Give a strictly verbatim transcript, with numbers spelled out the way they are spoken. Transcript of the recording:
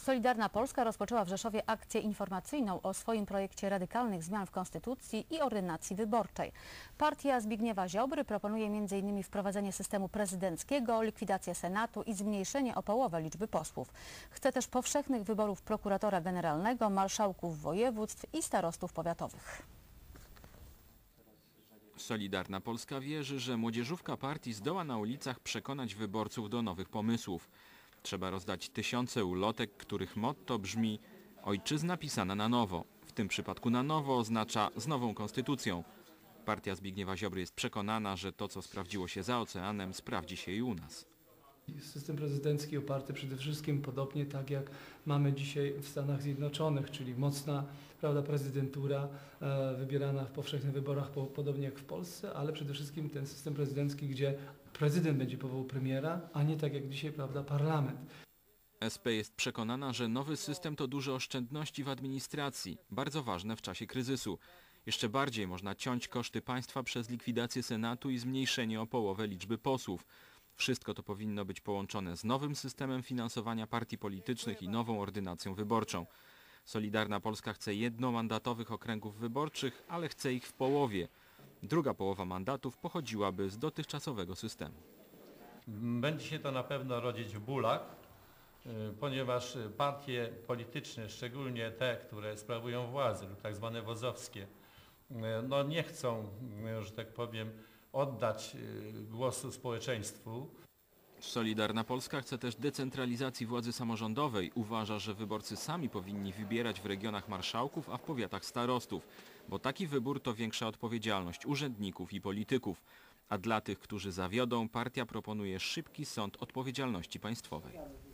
Solidarna Polska rozpoczęła w Rzeszowie akcję informacyjną o swoim projekcie radykalnych zmian w Konstytucji i ordynacji wyborczej. Partia Zbigniewa Ziobry proponuje między innymi wprowadzenie systemu prezydenckiego, likwidację Senatu i zmniejszenie o połowę liczby posłów. Chce też powszechnych wyborów prokuratora generalnego, marszałków województw i starostów powiatowych. Solidarna Polska wierzy, że młodzieżówka partii zdoła na ulicach przekonać wyborców do nowych pomysłów. Trzeba rozdać tysiące ulotek, których motto brzmi „Ojczyzna pisana na nowo”. W tym przypadku na nowo oznacza z nową konstytucją. Partia Zbigniewa Ziobry jest przekonana, że to, co sprawdziło się za oceanem, sprawdzi się i u nas. System prezydencki oparty przede wszystkim podobnie tak jak mamy dzisiaj w Stanach Zjednoczonych, czyli mocna, prawda, prezydentura e, wybierana w powszechnych wyborach po, podobnie jak w Polsce, ale przede wszystkim ten system prezydencki, gdzie prezydent będzie powołał premiera, a nie tak jak dzisiaj, prawda, parlament. S P jest przekonana, że nowy system to duże oszczędności w administracji, bardzo ważne w czasie kryzysu. Jeszcze bardziej można ciąć koszty państwa przez likwidację Senatu i zmniejszenie o połowę liczby posłów. Wszystko to powinno być połączone z nowym systemem finansowania partii politycznych i nową ordynacją wyborczą. Solidarna Polska chce jednomandatowych okręgów wyborczych, ale chce ich w połowie. Druga połowa mandatów pochodziłaby z dotychczasowego systemu. Będzie się to na pewno rodzić w bólach, ponieważ partie polityczne, szczególnie te, które sprawują władzę lub tak zwane wozowskie, no nie chcą, że tak powiem, oddać głosu społeczeństwu. Solidarna Polska chce też decentralizacji władzy samorządowej. Uważa, że wyborcy sami powinni wybierać w regionach marszałków, a w powiatach starostów, bo taki wybór to większa odpowiedzialność urzędników i polityków. A dla tych, którzy zawiodą, partia proponuje szybki sąd odpowiedzialności państwowej.